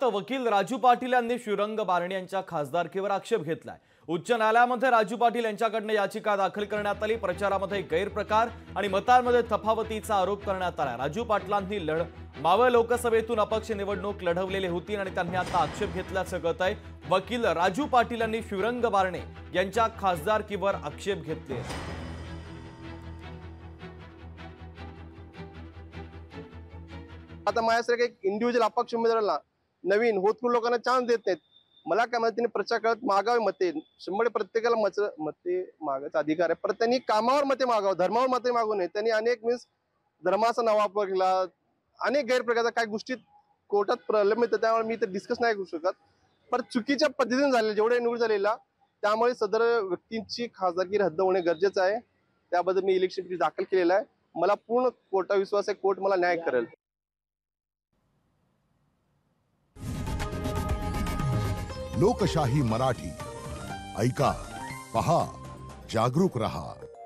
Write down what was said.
वकील राजू पाटील यांनी श्रीरंग बारणे यांच्या खासदारकीवर आक्षेप घेतलाय। उच्च न्यायालयामध्ये राजू पाटील यांच्याकडून याचिका दाखल करण्यात आली। प्रचारामध्ये गैरप्रकार आणि मतांमध्ये तफावतीचा आरोप करण्यात आला। राजू पाटलांनी मावळ लोकसभेतून अपक्ष निवडणूक लढवलेली होती आणि त्यांनी आता आक्षेप घेतल्याचं कळत आहे। वकील राजू पाटील यांनी श्रीरंग बारणे यांच्या खासदारकीवर आक्षेप घेतले। आता माझ्यासारखे एक इंडिव्हिज्युअल अपक्ष उमेदवाराला नवीन होतकरू लोकांना चान्स देत नाहीत। मला काय माहिती नाही, प्रचार काळात मागावे मते 100 प्रत्येकाला मते मागायचा अधिकार आहे, पण त्यांनी कामावर मते मागावं, धर्मावर मते मागू नये। त्यांनी अनेक धर्माचा नाव वापर केला, अनेक गैरप्रकारच्या काही गोष्टी कोर्टात प्रलंबित, त्यामुळे मी ते डिस्कस नाही करू शकत। पण चुकीच्या पद्धतीने झाले जेवढे निवड झालेला, त्यामुळे सदर व्यक्तींची खासदारकी रद्द होणे गरजेचं आहे। त्याबद्दल मी इलेक्शन पिटिशन दाखल केलेला आहे। मला पूर्ण कोर्टावर विश्वास आहे, कोर्ट मला न्याय करेल। लोकशाही मराठी ऐका, पहा, जागरूक रहा।